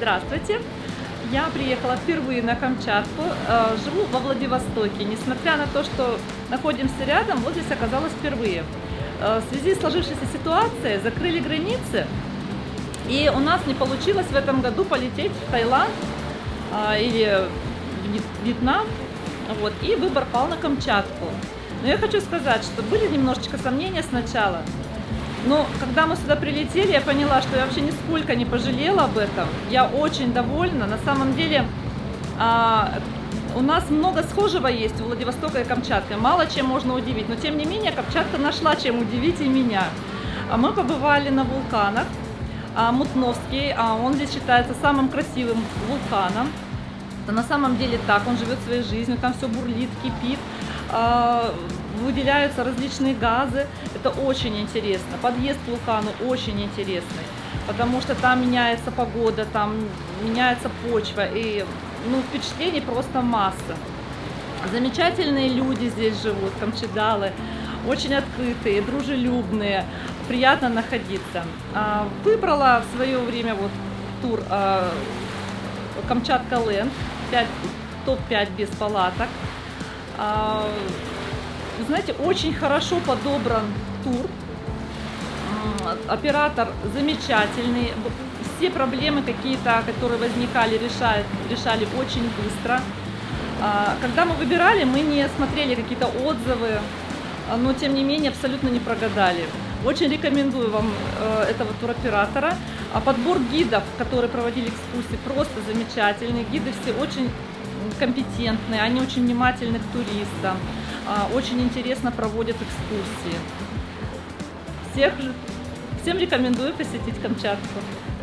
Здравствуйте! Я приехала впервые на Камчатку, живу во Владивостоке. Несмотря на то, что находимся рядом, вот здесь оказалась впервые. В связи с сложившейся ситуацией закрыли границы, и у нас не получилось в этом году полететь в Таиланд или в Вьетнам, вот, и выбор пал на Камчатку. Но я хочу сказать, что были немножечко сомнения сначала. Но когда мы сюда прилетели, я поняла, что я вообще нисколько не пожалела об этом. Я очень довольна. На самом деле у нас много схожего есть у Владивостока и Камчатки. Мало чем можно удивить. Но тем не менее Камчатка нашла чем удивить и меня. Мы побывали на вулканах. Мутновский, он здесь считается самым красивым вулканом. Это на самом деле так, он живет своей жизнью, там все бурлит, кипит. Выделяются различные газы, это очень интересно. Подъезд к вулкану очень интересный, потому что там меняется погода, там меняется почва, и впечатлений просто масса. Замечательные люди здесь живут, камчедалы, очень открытые, дружелюбные, приятно находиться. Выбрала в свое время тур Камчатка Ленд, топ-5 без палаток. Вы знаете, очень хорошо подобран тур, оператор замечательный, все проблемы какие-то, которые возникали, решали очень быстро. Когда мы выбирали, мы не смотрели какие-то отзывы, но тем не менее абсолютно не прогадали. Очень рекомендую вам этого туроператора. Подбор гидов, которые проводили экскурсии, просто замечательный. Гиды все очень компетентные, они очень внимательны к туристам. Очень интересно проводят экскурсии. Всем рекомендую посетить Камчатку.